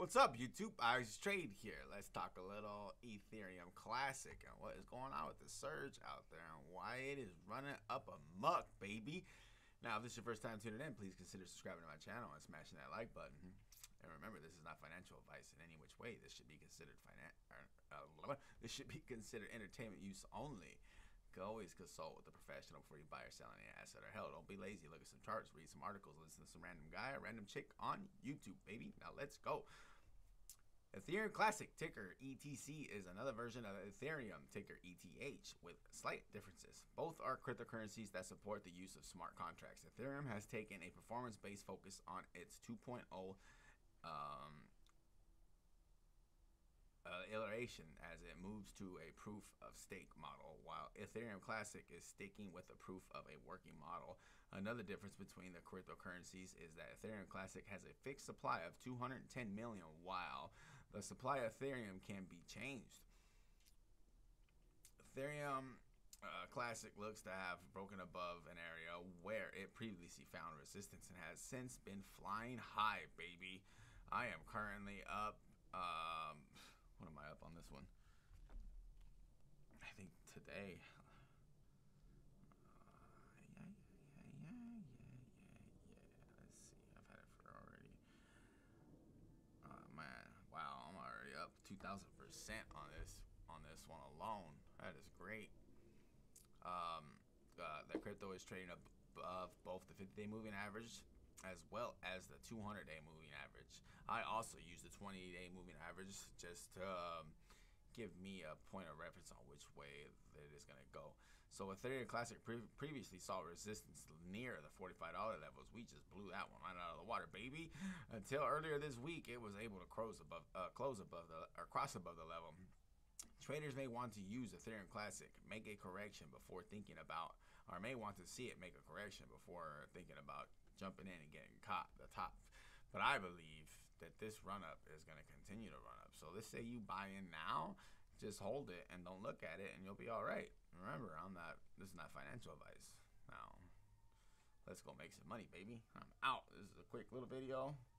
What's up, YouTube? I's Trade here. Let's talk a little Ethereum Classic and what is going on with the surge out there and why it is running up amok, baby. Now, if this is your first time tuning in, please consider subscribing to my channel and smashing that like button. And remember, this is not financial advice in any which way. This should be considered this should be considered entertainment use only. Always consult with a professional before you buy or sell any asset. Or hell, don't be lazy. Look at some charts, read some articles, listen to some random guy or random chick on YouTube, baby. Now let's go. Ethereum Classic, ticker ETC, is another version of Ethereum, ticker ETH, with slight differences. Both are cryptocurrencies that support the use of smart contracts. Ethereum has taken a performance-based focus on its 2.0 iteration as it moves to a proof of stake model, while Ethereum Classic is sticking with a proof of a working model. Another difference between the cryptocurrencies is that Ethereum Classic has a fixed supply of 210 million, while the supply of Ethereum can be changed. Ethereum Classic looks to have broken above an area where it previously found resistance and has since been flying high, baby. I am currently up what am I up on this one? I think today. Yeah. Let's see. I've had it for already. Man, wow! I'm already up 2,000% on this one alone. That is great. The crypto is trading above both the 50-day moving average as well as the 200-day moving average. I also use the 20-day moving average just to give me a point of reference on which way it is going to go. So Ethereum Classic previously saw resistance near the $45 levels. We just blew that one right out of the water, baby. Until earlier this week, it was able to cross above the level. Traders may want to use Ethereum Classic, make a correction before thinking about, or may want to see it make a correction before thinking about jumping in and getting caught the top. But I believe that this run up is going to continue to run up. So let's say you buy in now, just hold it and don't look at it and you'll be all right. Remember, this is not financial advice. Now, let's go make some money, baby. I'm out. This is a quick little video.